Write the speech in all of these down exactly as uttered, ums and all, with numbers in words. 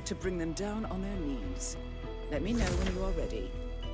to bring them down on their knees. Let me know when you are ready.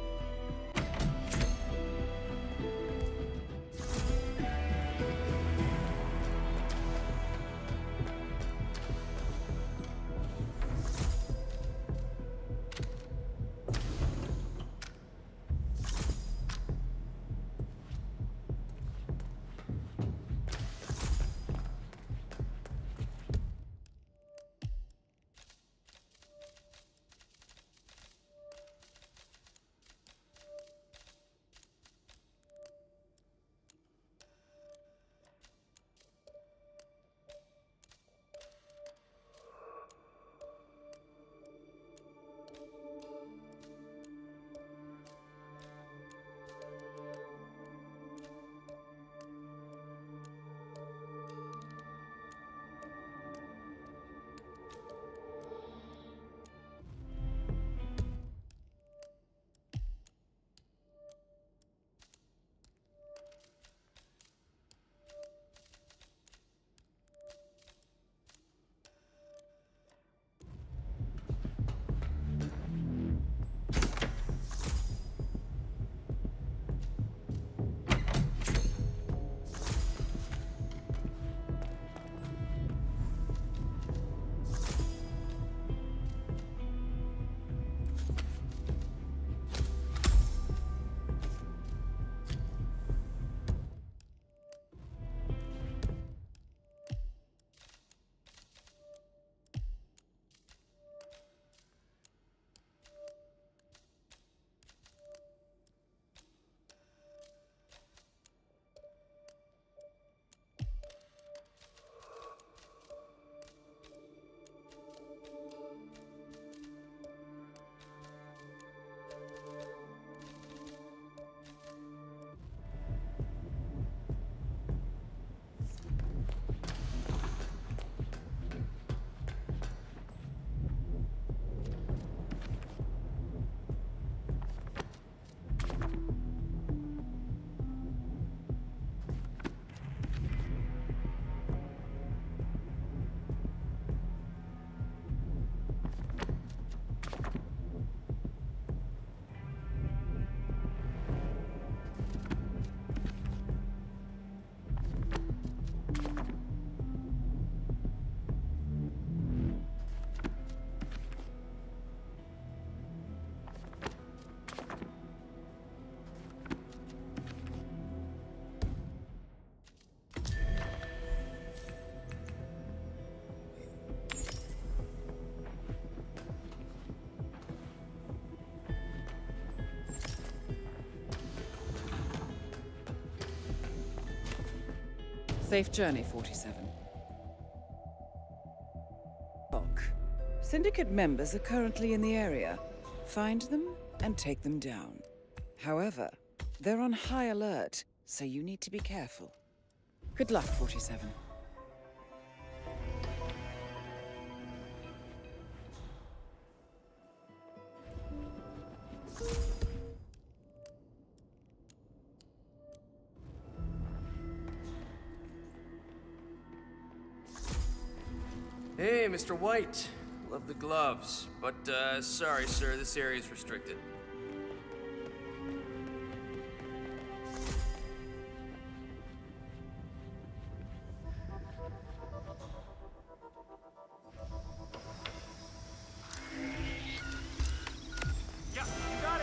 Safe journey, forty-seven. Look, Syndicate members are currently in the area. Find them and take them down. However, they're on high alert, so you need to be careful. Good luck, forty-seven. Hey, Mister White. Love the gloves, but uh, sorry, sir, this area is restricted. Yeah, you got it.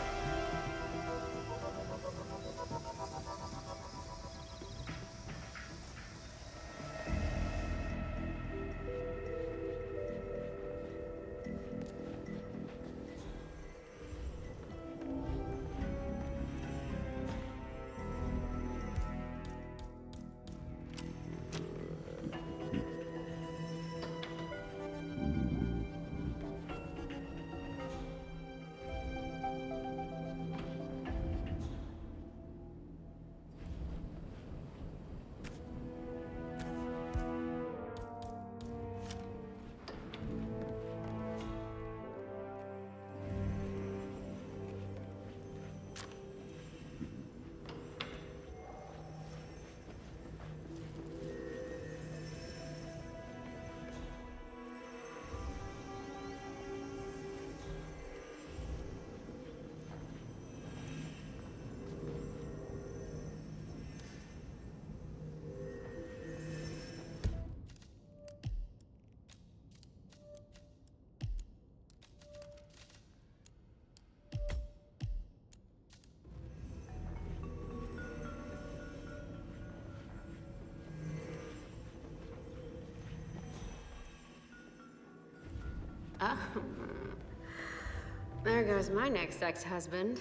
Oh. There goes my next ex-husband.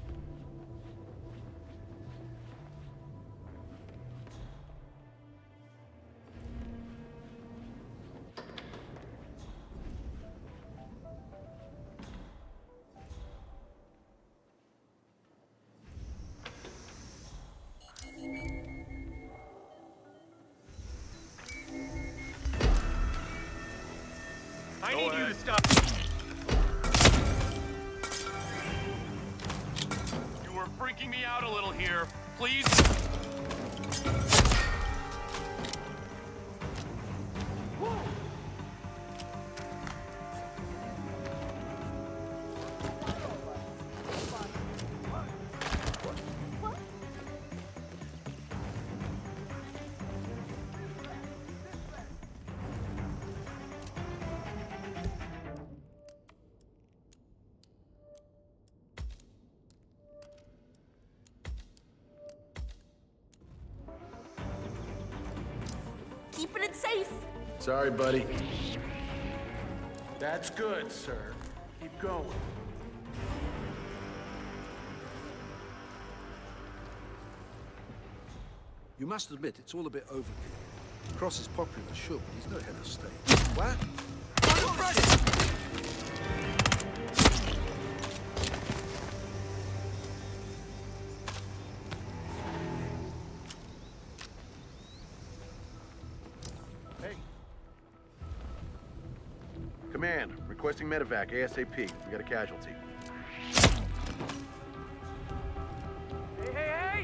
I need you to stop. You are freaking me out a little here. Please. Keeping it safe. Sorry, buddy. That's good, sir. Keep going. You must admit, it's all a bit overkill. Cross is popular, sure, but he's no head of state. What? Hey. Command, requesting medevac ASAP. We got a casualty. Hey, hey, hey!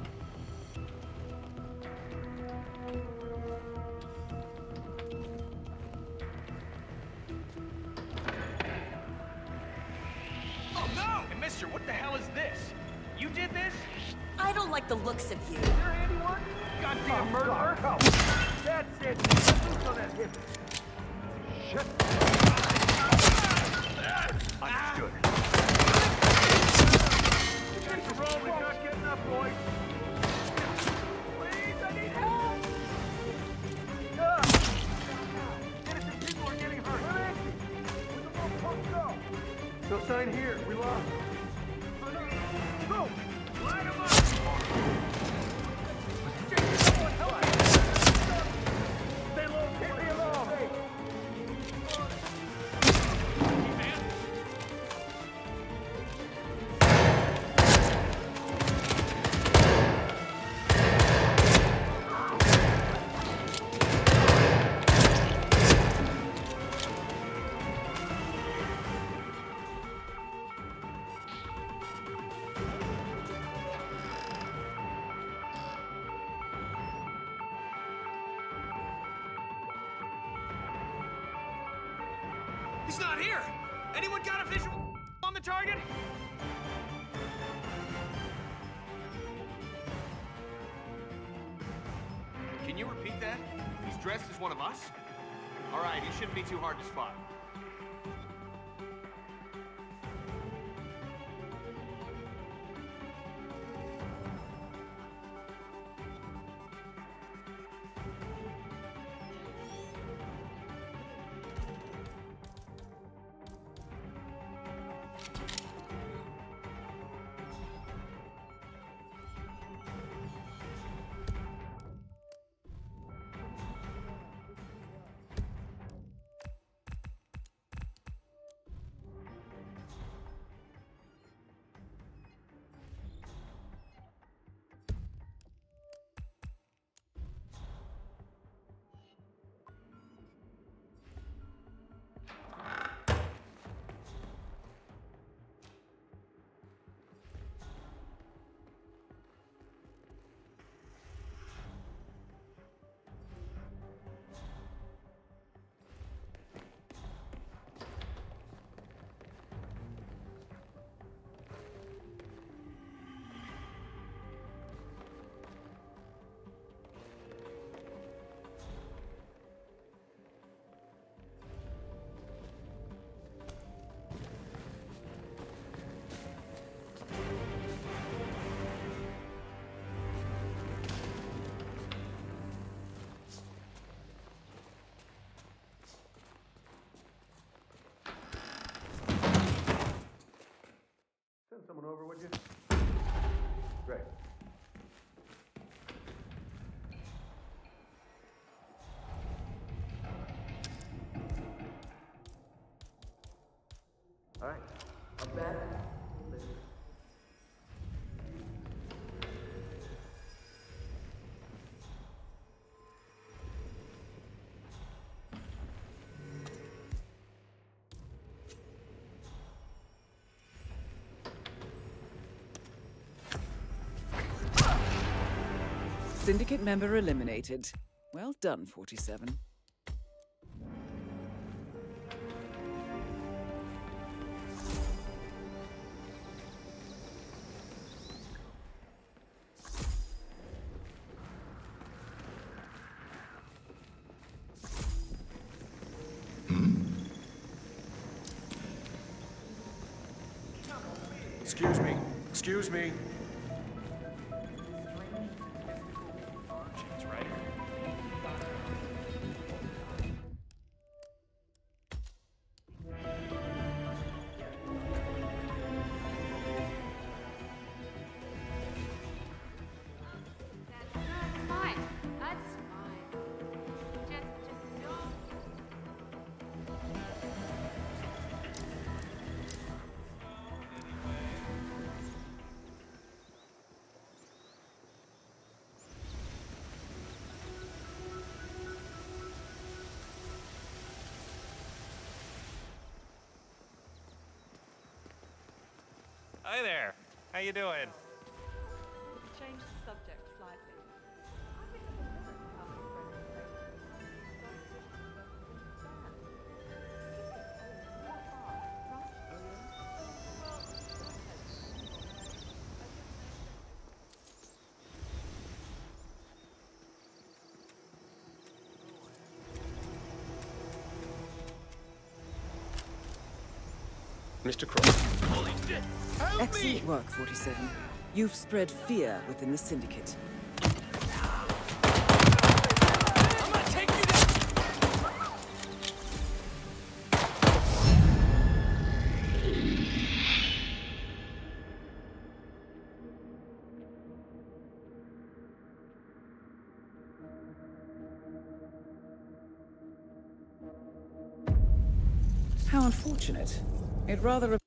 Oh no! Hey, mister, what the hell is this? You did this? I don't like the looks of you. You're handiwork? Goddamn murderer! That's it! Who's on that hip? Shit! Understood. Get the roll, we're not getting up, boys. Please, I need help! Ah. Innocent people are getting hurt. Where is he? Where'd the little punk go? No sign here. We lost. Go! Line him up! Help me! Stay low, keep me alone! Hey. He's not here! Anyone got a visual on the target? Can you repeat that? He's dressed as one of us? All right, he shouldn't be too hard to spot. someone over, would you? Great. All right. I'm back. Listen. Syndicate member eliminated. Well done, forty-seven. Excuse me. Excuse me. That's fine. That's fine. Just, just don't. Hi there. How you doing? Change the subject slightly. I think it's a woman becoming friendly Mister Cross. Holy shit! Help Excellent me! work, forty-seven. You've spread fear within the Syndicate. I'm gonna take you down! How unfortunate. It rather